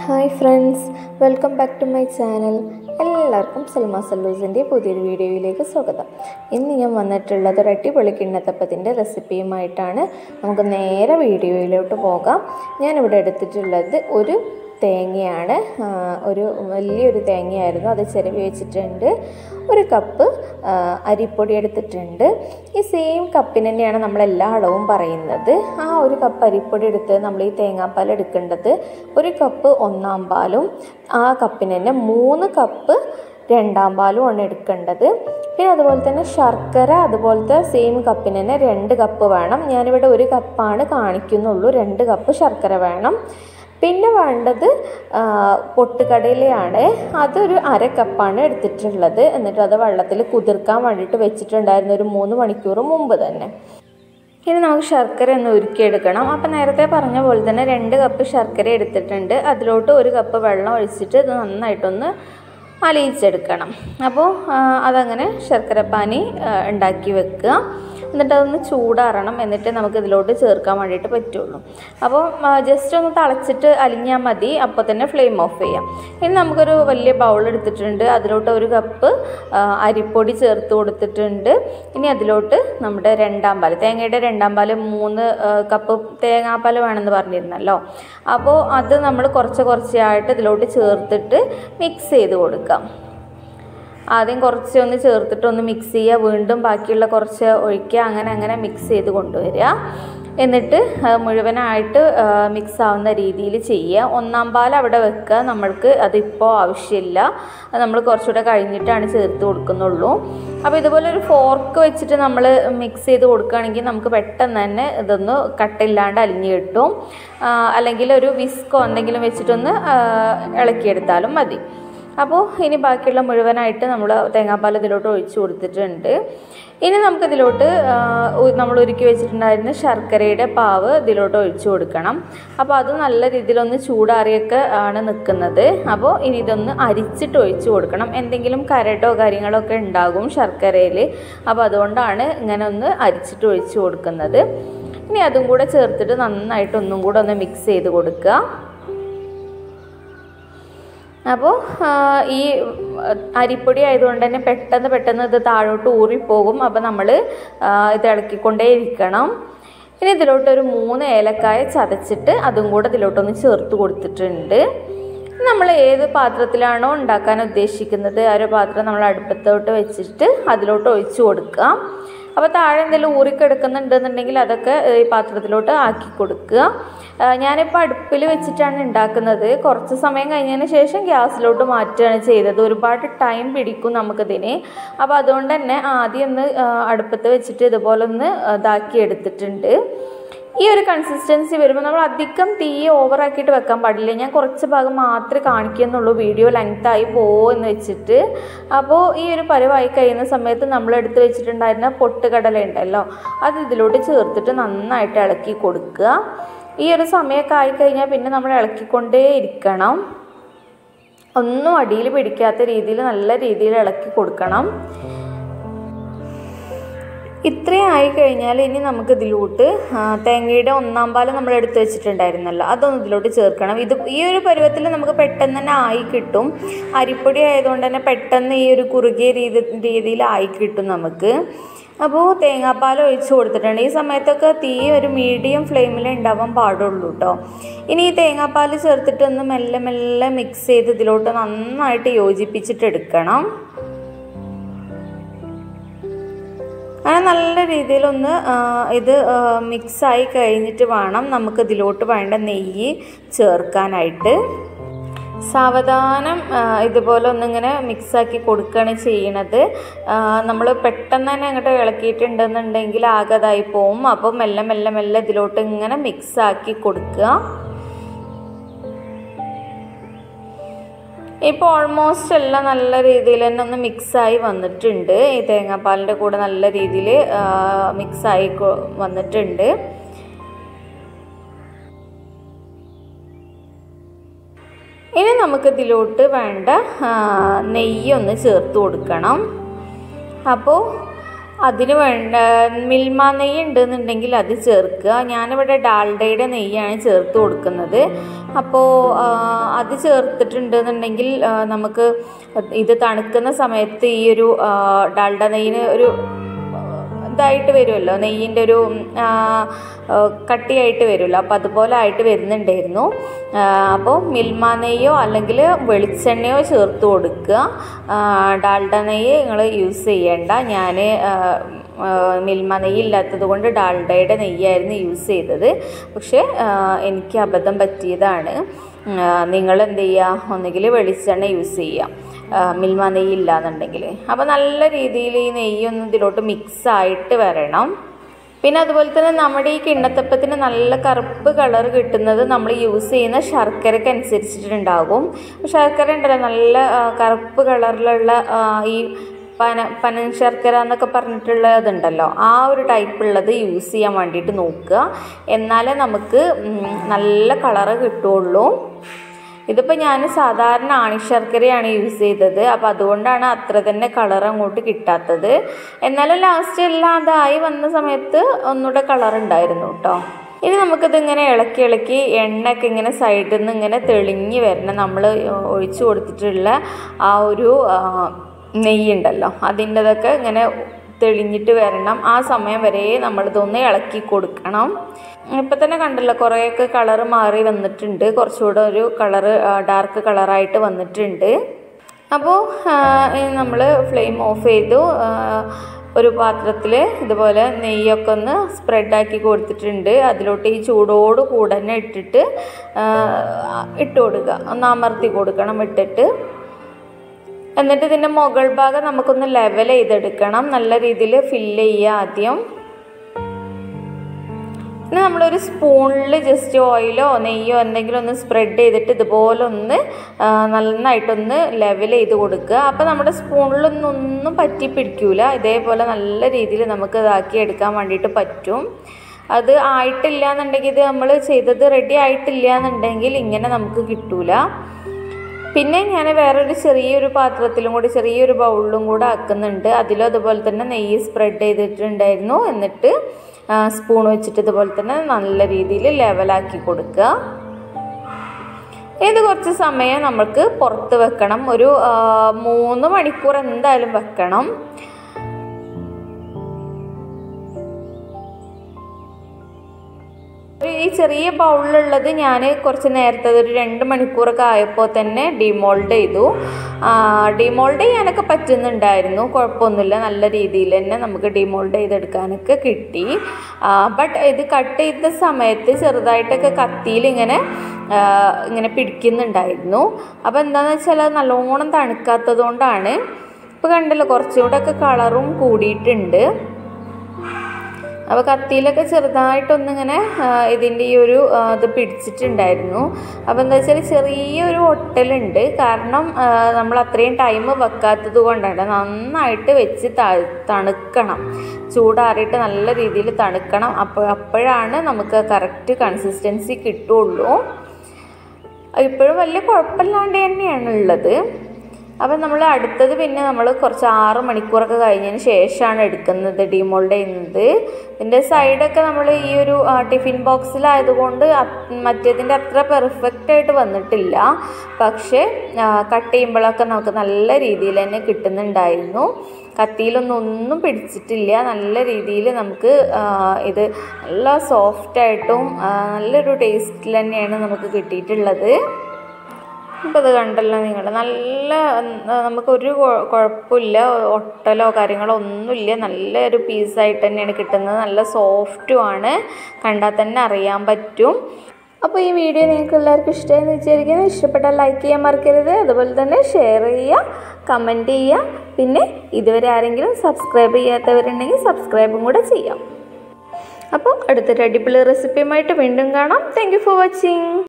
Hi friends, welcome back to my channel. എല്ലാവർക്കും സൽമാ സല്ലൂസിൻ്റെ പുതിയൊരു വീഡിയോയിലേക്ക് സ്വാഗതം. ഇന്ന് ഞാൻ വന്നിട്ടുള്ളത് ഒരു അടിപൊളി കിണ്ണത്തപ്പത്തിൻ്റെ റെസിപ്പിയുമായിട്ടാണ്. നമുക്ക് നേരെ വീഡിയോയിലോട്ട് പോകാം. ഞാനിവിടെ എടുത്തിട്ടുള്ളത് ഒരു തേങ്ങയാണ്. ഒരു വലിയൊരു തേങ്ങയായിരുന്നു, അത് ചിരവി വെച്ചിട്ടുണ്ട്. ഒരു കപ്പ് അരിപ്പൊടി എടുത്തിട്ടുണ്ട്. ഈ സെയിം കപ്പിന് തന്നെയാണ് നമ്മളെല്ലാ അളവും പറയുന്നത്. ആ ഒരു കപ്പ് അരിപ്പൊടി എടുത്ത് നമ്മൾ ഈ തേങ്ങാപ്പാൽ എടുക്കേണ്ടത് 1 കപ്പ് 1/4 പാലും ആ കപ്പിന് തന്നെ 3 കപ്പ് 2/2 പാലും ആണ് എടുക്കേണ്ടത്. പിന്നെ അതുപോലെ തന്നെ ശർക്കര അതുപോലത്തെ സെയിം കപ്പിന് തന്നെ 2 കപ്പ് വേണം. ഞാനിവിടെ 1 കപ്പാണ് കാണിക്കുന്നുള്ളൂ, 2 കപ്പ് ശർക്കര വേണം. പിന്നെ വേണ്ടത് പൊട്ടുകടലയാണ്. അതൊരു 1/2 കപ്പാണ് എടുത്തിട്ടുള്ളത്. എന്നിട്ട് അത് വെള്ളത്തിൽ കുതിർക്കാൻ വേണ്ടിയിട്ട് വെച്ചിട്ടുണ്ടായിരുന്നു ഒരു 3 മണിക്കൂർ മുമ്പ് തന്നെ. ഇനി നമുക്ക് ശർക്കര ഒന്ന് ഉരുക്കിയെടുക്കണം. അപ്പം നേരത്തെ പറഞ്ഞ പോലെ തന്നെ 2 കപ്പ് ശർക്കര എടുത്തിട്ടുണ്ട്. അതിലോട്ട് 1 കപ്പ് വെള്ളം ഒഴിച്ചിട്ട് ഇത് നന്നായിട്ടൊന്ന് അലിയിച്ചെടുക്കണം. അപ്പോൾ അതങ്ങനെ ശർക്കരപ്പാനി ഉണ്ടാക്കി വെക്കുക. എന്നിട്ട് അതൊന്ന് ചൂടാറണം. എന്നിട്ട് നമുക്ക് ഇതിലോട്ട് ചേർക്കാൻ വേണ്ടിയിട്ട് പറ്റുള്ളൂ. അപ്പോൾ ജസ്റ്റ് ഒന്ന് തിളച്ചിട്ട് അലിഞ്ഞാൽ മതി. അപ്പോൾ തന്നെ ഫ്ലെയിം ഓഫ് ചെയ്യാം. ഇനി നമുക്കൊരു വലിയ ബൗൾ എടുത്തിട്ടുണ്ട്. അതിലോട്ട് 1 കപ്പ് അരിപ്പൊടി ചേർത്ത് കൊടുത്തിട്ടുണ്ട്. ഇനി അതിലോട്ട് നമ്മുടെ 2/2 പാൽ, തേങ്ങയുടെ 2/2 പാൽ 3 കപ്പ് തേങ്ങാപ്പാൽ വേണമെന്ന് പറഞ്ഞിരുന്നല്ലോ. അപ്പോൾ അത് നമ്മൾ കുറച്ചായിട്ട് ഇതിലോട്ട് ചേർത്തിട്ട് മിക്സ് ചെയ്ത് കൊടുക്കാം. ആദ്യം കുറച്ചൊന്ന് ചേർത്തിട്ടൊന്ന് മിക്സ് ചെയ്യുക, വീണ്ടും ബാക്കിയുള്ള കുറച്ച് ഒഴിക്കുക, അങ്ങനെ മിക്സ് ചെയ്ത് കൊണ്ടുവരിക. എന്നിട്ട് മുഴുവനായിട്ട് മിക്സ് ആവുന്ന രീതിയിൽ ചെയ്യുക. 1/4 പാൽ അവിടെ വെക്കുക. നമ്മൾക്ക് അതിപ്പോൾ ആവശ്യമില്ല, നമ്മൾ കുറച്ചുകൂടെ കഴിഞ്ഞിട്ടാണ് ചേർത്ത് കൊടുക്കുന്നുള്ളൂ. അപ്പോൾ ഇതുപോലെ ഒരു ഫോർക്ക് വെച്ചിട്ട് നമ്മൾ മിക്സ് ചെയ്ത് കൊടുക്കുകയാണെങ്കിൽ നമുക്ക് പെട്ടെന്ന് തന്നെ ഇതൊന്ന് കട്ടില്ലാണ്ട് അലിഞ്ഞ് കിട്ടും. അല്ലെങ്കിൽ ഒരു വിസ്കോ എന്തെങ്കിലും വെച്ചിട്ടൊന്ന് ഇളക്കിയെടുത്താലും മതി. അപ്പോൾ ഇനി ബാക്കിയുള്ള മുഴുവനായിട്ട് നമ്മൾ തേങ്ങാപ്പാൽ ഇതിലോട്ട് ഒഴിച്ചു കൊടുത്തിട്ടുണ്ട്. ഇനി നമുക്കിതിലോട്ട് നമ്മൾ ഒരുക്കി വെച്ചിട്ടുണ്ടായിരുന്ന ശർക്കരയുടെ പാവ് ഇതിലോട്ട് ഒഴിച്ചു കൊടുക്കണം. അപ്പോൾ അത് നല്ല രീതിയിലൊന്ന് ചൂടാറിയൊക്കെ ആണ് നിൽക്കുന്നത്. അപ്പോൾ ഇനി ഇതൊന്ന് അരിച്ചിട്ട് ഒഴിച്ചു കൊടുക്കണം. എന്തെങ്കിലും കരടോ കാര്യങ്ങളോ ഒക്കെ ഉണ്ടാകും ശർക്കരയിൽ. അപ്പോൾ അതുകൊണ്ടാണ് ഇങ്ങനെ ഒന്ന് അരിച്ചിട്ട് ഒഴിച്ചു കൊടുക്കുന്നത്. ഇനി അതും കൂടെ ചേർത്തിട്ട് നന്നായിട്ട് ഒന്നും കൂടെ ഒന്ന് മിക്സ് ചെയ്ത് കൊടുക്കുക. അപ്പോൾ ഈ അരിപ്പൊടി ആയതുകൊണ്ട് തന്നെ പെട്ടെന്ന് ഇത് താഴോട്ട് ഊറിപ്പോകും. അപ്പോൾ നമ്മൾ ഇത് ഇളക്കിക്കൊണ്ടേ ഇരിക്കണം. ഇനി ഇതിലോട്ടൊരു 3 ഏലക്കായ ചതച്ചിട്ട് അതും കൂടെ ഇതിലോട്ടൊന്ന് ചേർത്ത് കൊടുത്തിട്ടുണ്ട്. നമ്മൾ ഏത് പാത്രത്തിലാണോ ഉണ്ടാക്കാൻ ഉദ്ദേശിക്കുന്നത് ആ ഒരു പാത്രം നമ്മൾ അടുപ്പത്തോട്ട് വെച്ചിട്ട് അതിലോട്ട് ഒഴിച്ചു കൊടുക്കുക. അപ്പോൾ താഴെ എന്തെങ്കിലും ഊറിക്കെടുക്കുന്നുണ്ടെന്നുണ്ടെങ്കിൽ അതൊക്കെ ഈ പാത്രത്തിലോട്ട് ആക്കി കൊടുക്കുക. ഞാനിപ്പോൾ അടുപ്പിൽ വെച്ചിട്ടാണ് ഉണ്ടാക്കുന്നത്. കുറച്ച് സമയം കഴിഞ്ഞതിന് ശേഷം ഗ്യാസിലോട്ട് മാറ്റുകയാണ് ചെയ്തത്. ഒരുപാട് ടൈം പിടിക്കും നമുക്കിതിന്. അപ്പോൾ അതുകൊണ്ട് തന്നെ ആദ്യം ഒന്ന് അടുപ്പത്ത് വെച്ചിട്ട് ഇതുപോലെ ഒന്ന് ഇതാക്കി എടുത്തിട്ടുണ്ട്. ഈ ഒരു കൺസിസ്റ്റൻസി വരുമ്പോൾ നമ്മൾ അധികം തീ ഓവറാക്കിയിട്ട് വെക്കാൻ പാടില്ല. ഞാൻ കുറച്ച് ഭാഗം മാത്രമേ കാണിക്കുന്നുള്ളൂ, വീഡിയോ ലെങ്തായി പോകുമെന്ന് വെച്ചിട്ട്. അപ്പോൾ ഈ ഒരു പരുവായി കഴിയുന്ന സമയത്ത് നമ്മൾ എടുത്ത് വെച്ചിട്ടുണ്ടായിരുന്ന പൊട്ടുകടല ഉണ്ടല്ലോ, അത് ഇതിലോട്ട് ചേർത്തിട്ട് നന്നായിട്ട് ഇളക്കി കൊടുക്കുക. ഈ ഒരു സമയമൊക്കെ ആയിക്കഴിഞ്ഞാൽ പിന്നെ നമ്മൾ ഇളക്കിക്കൊണ്ടേ ഇരിക്കണം. ഒന്നും അടിയിൽ പിടിക്കാത്ത രീതിയിൽ നല്ല രീതിയിൽ ഇളക്കി കൊടുക്കണം. ഇത്രയും ആയിക്കഴിഞ്ഞാൽ ഇനി നമുക്ക് ഇതിലോട്ട് തേങ്ങയുടെ 1/4 പാൽ നമ്മൾ എടുത്ത് വെച്ചിട്ടുണ്ടായിരുന്നല്ലോ, അതൊന്നും ഇതിലോട്ട് ചേർക്കണം. ഈ ഒരു പരുവത്തിൽ നമുക്ക് പെട്ടെന്ന് തന്നെ ആയി കിട്ടും. അരിപ്പൊടി ആയതുകൊണ്ട് തന്നെ പെട്ടെന്ന് ഈ ഒരു കുറുകിയ രീതിയിൽ ആയി കിട്ടും നമുക്ക്. അപ്പോൾ തേങ്ങാപ്പാൽ ഒഴിച്ച് കൊടുത്തിട്ടുണ്ട്. ഈ സമയത്തൊക്കെ തീ ഒരു മീഡിയം ഫ്ലെയിമിൽ ഉണ്ടാവാൻ പാടുള്ളൂ കേട്ടോ. ഇനി ഈ തേങ്ങാപ്പാൽ ചേർത്തിട്ടൊന്ന് മെല്ലെ മിക്സ് ചെയ്ത് ഇതിലോട്ട് നന്നായിട്ട് യോജിപ്പിച്ചിട്ടെടുക്കണം. അങ്ങനെ നല്ല രീതിയിലൊന്ന് ഇത് മിക്സായി കഴിഞ്ഞിട്ട് വേണം നമുക്കിതിലോട്ട് വേണ്ട നെയ്യ് ചേർക്കാനായിട്ട്. സാവധാനം ഇതുപോലെ ഒന്നിങ്ങനെ മിക്സാക്കി കൊടുക്കുകയാണ് ചെയ്യണത്. നമ്മൾ പെട്ടെന്ന് തന്നെ അങ്ങോട്ട് ഇളക്കിയിട്ടുണ്ടെന്നുണ്ടെങ്കിൽ ആകതായി പോവും. അപ്പോൾ മെല്ലെ ഇതിലോട്ട് ഇങ്ങനെ മിക്സാക്കി കൊടുക്കുക. ഇപ്പോൾ ഓൾമോസ്റ്റ് എല്ലാം നല്ല രീതിയിൽ തന്നെ ഒന്ന് മിക്സായി വന്നിട്ടുണ്ട്. ഈ തേങ്ങാപ്പാലിൻ്റെ കൂടെ നല്ല രീതിയിൽ മിക്സായി വന്നിട്ടുണ്ട്. ഇനി നമുക്കിതിലോട്ട് വേണ്ട നെയ്യൊന്ന് ചേർത്ത് കൊടുക്കണം. അപ്പോൾ അതിന് വേണ്ട മിൽമ നെയ്യ് ഉണ്ടെന്നുണ്ടെങ്കിൽ അത് ചേർക്കുക. ഞാനിവിടെ ഡാൽഡയുടെ നെയ്യാണ് ചേർത്ത് കൊടുക്കുന്നത്. അപ്പോൾ അത് ചേർത്തിട്ടുണ്ടെന്നുണ്ടെങ്കിൽ നമുക്ക് ഇത് തണുക്കുന്ന സമയത്ത് ഈ ഒരു ഡാൽഡ നെയ്യിന് ഒരു ഇതായിട്ട് വരുമല്ലോ, നെയ്യിൻ്റെ ഒരു കട്ടിയായിട്ട് വരുമല്ലോ. അപ്പോൾ അതുപോലെ ആയിട്ട് വരുന്നുണ്ടായിരുന്നു. അപ്പോൾ മിൽമ നെയ്യോ അല്ലെങ്കിൽ വെളിച്ചെണ്ണയോ ചേർത്ത് കൊടുക്കുക. ഡാൽഡ നെയ്യ് നിങ്ങൾ യൂസ് ചെയ്യേണ്ട. ഞാൻ മിൽമ നെയ്യ് ഇല്ലാത്തത് കൊണ്ട് ഡാൽഡയുടെ നെയ്യായിരുന്നു യൂസ് ചെയ്തത്. പക്ഷേ എനിക്ക് അബദ്ധം പറ്റിയതാണ്. നിങ്ങൾ എന്ത് ചെയ്യുക, ഒന്നുകിൽ വെളിച്ചെണ്ണ യൂസ് ചെയ്യുക, മിൽമ നെയ്യ് ഇല്ലാന്നുണ്ടെങ്കിൽ. അപ്പോൾ നല്ല രീതിയിൽ ഈ നെയ്യൊന്നും ഇതിലോട്ട് മിക്സായിട്ട് വരണം. പിന്നെ അതുപോലെ തന്നെ നമ്മുടെ ഈ കിണ്ണത്തപ്പത്തിന് നല്ല കറുപ്പ് കളർ കിട്ടുന്നത് നമ്മൾ യൂസ് ചെയ്യുന്ന ശർക്കരയ്ക്ക് അനുസരിച്ചിട്ടുണ്ടാകും. ശർക്കര ഉണ്ടല്ലോ നല്ല കറുപ്പ് കളറിലുള്ള ഈ പനൻ ശർക്കര എന്നൊക്കെ പറഞ്ഞിട്ടുള്ളതുണ്ടല്ലോ, ആ ഒരു ടൈപ്പുള്ളത് യൂസ് ചെയ്യാൻ വേണ്ടിയിട്ട് നോക്കുക. എന്നാലേ നമുക്ക് നല്ല കളറ് കിട്ടുള്ളൂ. ഇതിപ്പോൾ ഞാൻ സാധാരണ ആണിശർക്കരയാണ് യൂസ് ചെയ്തത്. അപ്പോൾ അതുകൊണ്ടാണ് അത്ര തന്നെ കളർ അങ്ങോട്ട് കിട്ടാത്തത്. എന്നാലും ലാസ്റ്റ് എല്ലാം അതായി വന്ന സമയത്ത് ഒന്നുകൂടെ കളർ ഉണ്ടായിരുന്നു കേട്ടോ. ഇനി നമുക്കിതിങ്ങനെ ഇളക്കി എണ്ണയൊക്കെ ഇങ്ങനെ സൈഡിൽ നിന്ന് ഇങ്ങനെ തെളിഞ്ഞ് വരണം. നമ്മൾ ഒഴിച്ചു കൊടുത്തിട്ടുള്ള ആ ഒരു നെയ്യുണ്ടല്ലോ, അതിൻ്റെതൊക്കെ ഇങ്ങനെ തെളിഞ്ഞിട്ട് വരണം. ആ സമയം വരെ നമ്മളിതൊന്ന് ഇളക്കി കൊടുക്കണം. ഇപ്പം തന്നെ കണ്ടല്ലോ കുറേയൊക്കെ കളറ് മാറി വന്നിട്ടുണ്ട്. കുറച്ചുകൂടെ ഒരു കളറ് ഡാർക്ക് കളറായിട്ട് വന്നിട്ടുണ്ട്. അപ്പോൾ നമ്മൾ ഫ്ലെയിം ഓഫ് ചെയ്തു. ഒരു പാത്രത്തിൽ ഇതുപോലെ നെയ്യൊക്കെ ഒന്ന് സ്പ്രെഡാക്കി കൊടുത്തിട്ടുണ്ട്. അതിലോട്ട് ഈ ചൂടോട് കൂടെ തന്നെ ഇട്ട് കൊടുക്കുക, ഒന്ന് അമർത്തി കൊടുക്കണം ഇട്ടിട്ട്. എന്നിട്ട് ഇതിൻ്റെ മുകൾ ഭാഗം നമുക്കൊന്ന് ലെവൽ ചെയ്തെടുക്കണം. നല്ല രീതിയിൽ ഫില്ല് ചെയ്യുക ആദ്യം. പിന്നെ നമ്മളൊരു സ്പൂണിൽ ജസ്റ്റ് ഓയിലോ നെയ്യോ എന്തെങ്കിലും ഒന്ന് സ്പ്രെഡ് ചെയ്തിട്ട് ഇതുപോലെ ഒന്ന് നന്നായിട്ടൊന്ന് ലെവൽ ചെയ്ത് കൊടുക്കുക. അപ്പോൾ നമ്മുടെ സ്പൂണിലൊന്നും പറ്റി പിടിക്കില്ല. ഇതേപോലെ നല്ല രീതിയിൽ നമുക്ക് ഇതാക്കി എടുക്കാൻ വേണ്ടിയിട്ട് പറ്റും. അത് ആയിട്ടില്ല എന്നുണ്ടെങ്കിൽ, ഇത് നമ്മൾ ചെയ്തത് റെഡി ആയിട്ടില്ല എന്നുണ്ടെങ്കിൽ ഇങ്ങനെ നമുക്ക് കിട്ടൂല. പിന്നെ ഞാൻ വേറൊരു ചെറിയൊരു പാത്രത്തിലും കൂടി ചെറിയൊരു ബൗളിലും കൂടെ ആക്കുന്നുണ്ട്. അതിലും അതുപോലെ തന്നെ നെയ്യ് സ്പ്രെഡ് ചെയ്തിട്ടുണ്ടായിരുന്നു. എന്നിട്ട് സ്പൂൺ വെച്ചിട്ട് ഇതുപോലെ തന്നെ നല്ല രീതിയിൽ ലെവലാക്കി കൊടുക്കുക. ഇത് കുറച്ച് സമയം നമുക്ക് പുറത്ത് വെക്കണം. ഒരു 3 മണിക്കൂർ എന്തായാലും വെക്കണം. ഈ ചെറിയ ബൗളിലുള്ളത് ഞാൻ കുറച്ച് നേരത്തെ ഒരു 2 മണിക്കൂറൊക്കെ ആയപ്പോൾ തന്നെ ഡിമോൾഡ് ചെയ്തു. ഡിമോൾഡ് ചെയ്യാനൊക്കെ പറ്റുന്നുണ്ടായിരുന്നു, കുഴപ്പമൊന്നുമില്ല. നല്ല രീതിയിൽ തന്നെ നമുക്ക് ഡിമോൾഡ് ചെയ്തെടുക്കാനൊക്കെ കിട്ടി. ബട്ട് ഇത് കട്ട് ചെയ്ത സമയത്ത് ചെറുതായിട്ടൊക്കെ കത്തിയിൽ ഇങ്ങനെ പിടിക്കുന്നുണ്ടായിരുന്നു. അപ്പോൾ എന്താണെന്ന് വെച്ചാൽ അത് നല്ലോണം തണുക്കാത്തത് കൊണ്ടാണ്. ഇപ്പോൾ കണ്ടല്ലോ കുറച്ചുകൂടെ ഒക്കെ കളറും കൂടിയിട്ടുണ്ട്. അപ്പോൾ കത്തിയിലൊക്കെ ചെറുതായിട്ടൊന്നിങ്ങനെ ഇതിൻ്റെ ഈ ഒരു ഇത് പിടിച്ചിട്ടുണ്ടായിരുന്നു. അപ്പോൾ എന്താ വെച്ചാൽ ചെറിയൊരു ഒട്ടലുണ്ട്. കാരണം നമ്മൾ അത്രയും ടൈം വെക്കാത്തത് കൊണ്ടാണ്. നന്നായിട്ട് വെച്ച് തണുക്കണം, ചൂടാറിയിട്ട് നല്ല രീതിയിൽ തണുക്കണം. അപ്പോഴാണ് നമുക്ക് കറക്റ്റ് കൺസിസ്റ്റൻസി കിട്ടുള്ളൂ. ഇപ്പോഴും വലിയ കുഴപ്പമില്ലാണ്ട് തന്നെയാണ് ഉള്ളത്. അപ്പം നമ്മൾ അടുത്തത് പിന്നെ നമ്മൾ കുറച്ച് 6 മണിക്കൂറൊക്കെ കഴിഞ്ഞതിന് ശേഷമാണ് എടുക്കുന്നത്, ഡിമോൾഡ് ചെയ്യുന്നത്. ഇതിൻ്റെ സൈഡൊക്കെ നമ്മൾ ഈ ഒരു ടിഫിൻ ബോക്സിലായതുകൊണ്ട് മറ്റേതിൻ്റെ അത്ര പെർഫെക്റ്റ് ആയിട്ട് വന്നിട്ടില്ല. പക്ഷേ കട്ട് ചെയ്യുമ്പോഴൊക്കെ നമുക്ക് നല്ല രീതിയിൽ തന്നെ കിട്ടുന്നുണ്ടായിരുന്നു. കത്തിയിലൊന്നും പിടിച്ചിട്ടില്ല. നല്ല രീതിയിൽ നമുക്ക് ഇത് നല്ല സോഫ്റ്റായിട്ടും നല്ലൊരു ടേസ്റ്റിൽ തന്നെയാണ് നമുക്ക് കിട്ടിയിട്ടുള്ളത്. അപ്പോൾ ഇത് കണ്ടല്ലോ നിങ്ങൾ, നല്ല നമുക്കൊരു കുഴപ്പമില്ല, ഒട്ടലോ കാര്യങ്ങളോ ഒന്നുമില്ല. നല്ലൊരു പീസായിട്ട് തന്നെയാണ് കിട്ടുന്നത്. നല്ല സോഫ്റ്റുമാണ്, കണ്ടാൽ തന്നെ അറിയാൻ പറ്റും. അപ്പോൾ ഈ വീഡിയോ നിങ്ങൾക്ക് എല്ലാവർക്കും ഇഷ്ടമായെന്ന് വിചാരിക്കുന്നു. ഇഷ്ടപ്പെട്ടാൽ ലൈക്ക് ചെയ്യാൻ മറക്കരുത്. അതുപോലെ തന്നെ ഷെയർ ചെയ്യുക, കമൻറ്റ് ചെയ്യുക. പിന്നെ ഇതുവരെ ആരെങ്കിലും സബ്സ്ക്രൈബ് ചെയ്യാത്തവരുണ്ടെങ്കിൽ സബ്സ്ക്രൈബും കൂടെ ചെയ്യാം. അപ്പോൾ അടുത്തൊരു അടിപൊളി റെസിപ്പിയുമായിട്ട് വീണ്ടും കാണാം. Thank you for watching.